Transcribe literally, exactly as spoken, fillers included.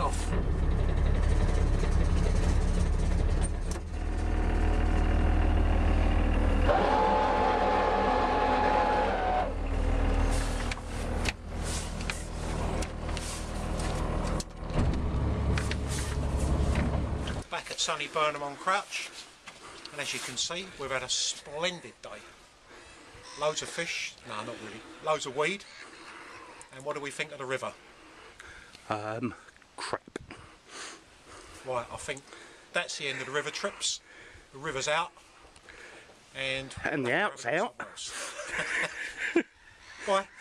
off. Back at sunny Burnham on Crouch, and as you can see we've had a splendid day. Loads of fish, no not really, loads of weed, and what do we think of the river? Um, crap. Right, I think that's the end of the river trips. The river's out, and... And the out's out. Bye.